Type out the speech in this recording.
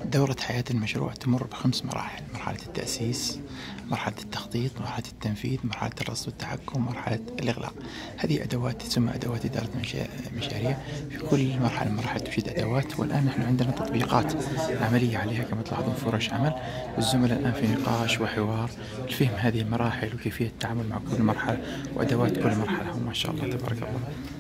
دورة حياة المشروع تمر ب5 مراحل: مرحلة التأسيس، مرحلة التخطيط، مرحلة التنفيذ، مرحلة الرصد والتحكم، مرحلة الإغلاق. هذه أدوات تسمى أدوات إدارة المشاريع. في كل مرحلة من المراحل توجد أدوات، والآن نحن عندنا تطبيقات عملية عليها كما تلاحظون في ورش عمل، والزملاء الآن في نقاش وحوار لفهم هذه المراحل وكيفية التعامل مع كل مرحلة وأدوات كل مرحلة، وما شاء الله تبارك الله.